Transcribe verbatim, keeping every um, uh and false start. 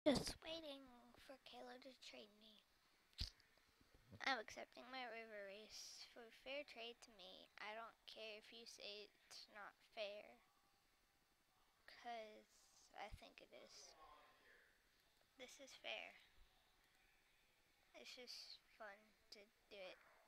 Just waiting for Kayla to trade me. I'm accepting my river race for fair trade to me. I don't care if you say it's not fair, cause I think it is. This is fair. It's just fun to do it.